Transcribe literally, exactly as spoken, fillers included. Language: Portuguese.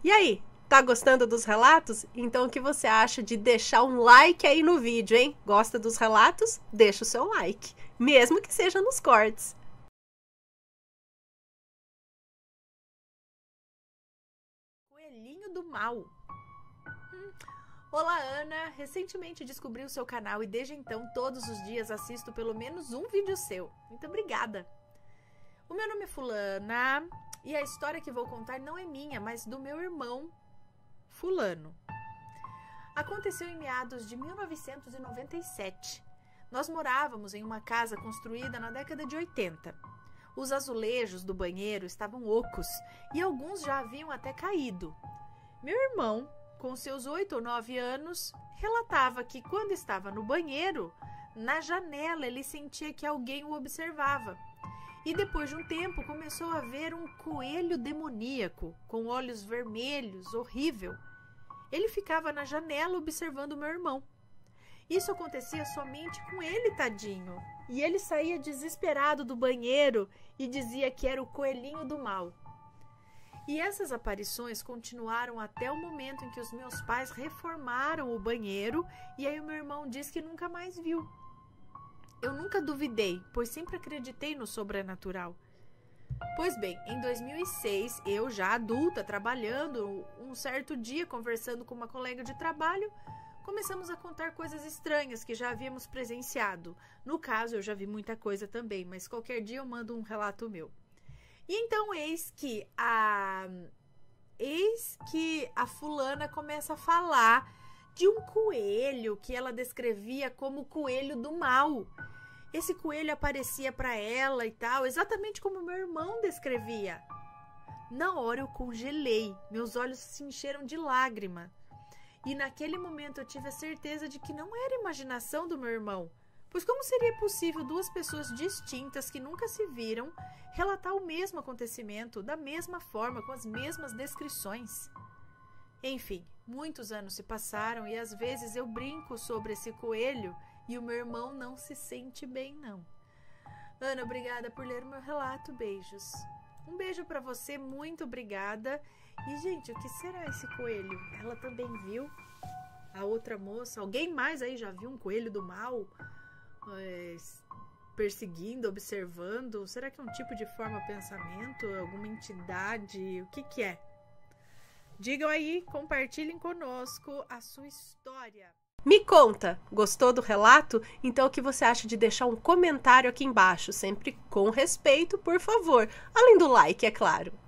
E aí, tá gostando dos relatos? Então o que você acha de deixar um like aí no vídeo, hein? Gosta dos relatos? Deixa o seu like, mesmo que seja nos cortes. Coelhinho do mal. Hum. Olá, Ana! Recentemente descobri o seu canal e desde então todos os dias assisto pelo menos um vídeo seu. Muito obrigada! O meu nome é Fulana e a história que vou contar não é minha, mas do meu irmão Fulano. Aconteceu em meados de mil novecentos e noventa e sete. Nós morávamos em uma casa construída na década de oitenta. Os azulejos do banheiro estavam ocos e alguns já haviam até caído. Meu irmão, com seus oito ou nove anos, relatava que quando estava no banheiro, na janela ele sentia que alguém o observava. E depois de um tempo começou a ver um coelho demoníaco, com olhos vermelhos, horrível. Ele ficava na janela observando meu irmão. Isso acontecia somente com ele, tadinho. E ele saía desesperado do banheiro e dizia que era o coelhinho do mal. E essas aparições continuaram até o momento em que os meus pais reformaram o banheiro e aí o meu irmão diz que nunca mais viu. Eu nunca duvidei, pois sempre acreditei no sobrenatural. Pois bem, em dois mil e seis, eu já adulta, trabalhando, um certo dia conversando com uma colega de trabalho, começamos a contar coisas estranhas que já havíamos presenciado. No caso, eu já vi muita coisa também, mas qualquer dia eu mando um relato meu. E então eis que a eis que a fulana começa a falar de um coelho que ela descrevia como o coelho do mal. Esse coelho aparecia para ela e tal, exatamente como meu irmão descrevia. Na hora eu congelei, meus olhos se encheram de lágrima. E naquele momento eu tive a certeza de que não era imaginação do meu irmão. Pois como seria possível duas pessoas distintas que nunca se viram relatar o mesmo acontecimento, da mesma forma, com as mesmas descrições? Enfim, muitos anos se passaram e às vezes eu brinco sobre esse coelho e o meu irmão não se sente bem, não. Ana, obrigada por ler o meu relato. Beijos. Um beijo para você, muito obrigada. E, gente, o que será esse coelho? Ela também viu? A outra moça? Alguém mais aí já viu um coelho do mal? É, perseguindo, observando? Será que é um tipo de forma-pensamento? Alguma entidade? O que que é? Digam aí, compartilhem conosco a sua história. Me conta, gostou do relato? Então o que você acha de deixar um comentário aqui embaixo, sempre com respeito, por favor, além do like, é claro.